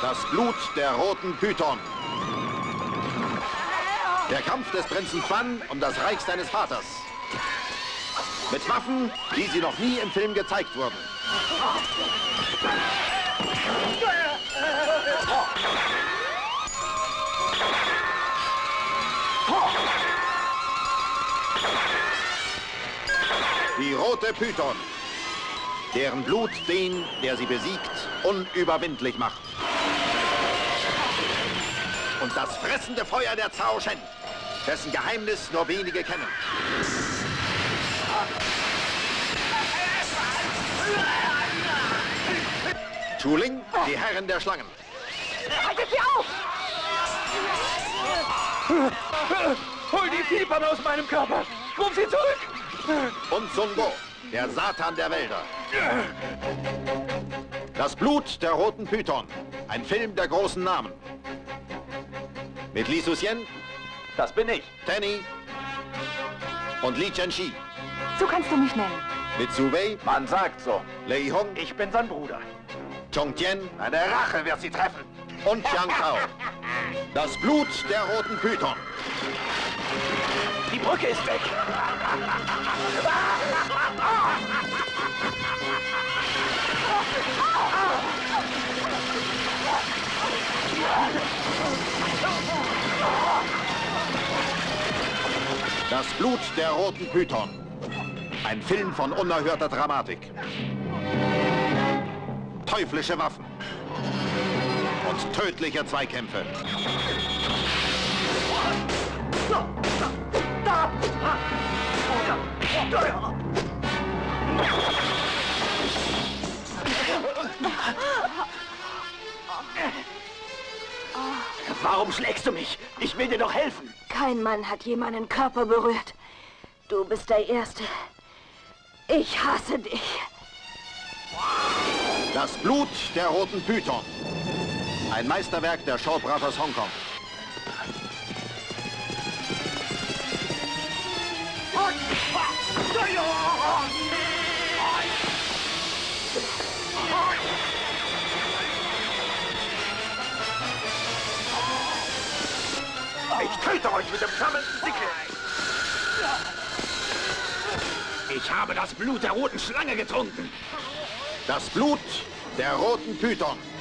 Das Blut der roten Python. Der Kampf des Prinzen Quan um das Reich seines Vaters. Mit Waffen, wie sie noch nie im Film gezeigt wurden. Die rote Python, deren Blut den, der sie besiegt, unüberwindlich macht. Und das fressende Feuer der Cao Shen, dessen Geheimnis nur wenige kennen. Chuling, die Herren der Schlangen. Haltet sie auf! Hol die Fibern aus meinem Körper! Ruf sie zurück! Und Sun Bo, der Satan der Wälder. Das Blut der roten Python, ein Film der großen Namen. Mit Li Suxian, Das bin ich. Tenny und Li Chenxi. So kannst du mich nennen. Mit Su Wei, Man sagt so. Lei Hong, Ich bin sein Bruder. Chong Tien Eine Rache wird sie treffen. und Jiang Tao. Das Blut der roten Python. Die Brücke ist weg. Das Blut der roten Python. Ein Film von unerhörter Dramatik. Teuflische Waffen. Und tödliche Zweikämpfe. Warum schlägst du mich? Ich will dir doch helfen. Kein Mann hat je meinen Körper berührt. Du bist der Erste. Ich hasse dich. Das Blut der roten Python. Ein Meisterwerk der Shaw Brothers Hongkong. Ich töte euch mit dem flammenden Sickel. Ich habe das Blut der roten Schlange getrunken. Das Blut der roten Python.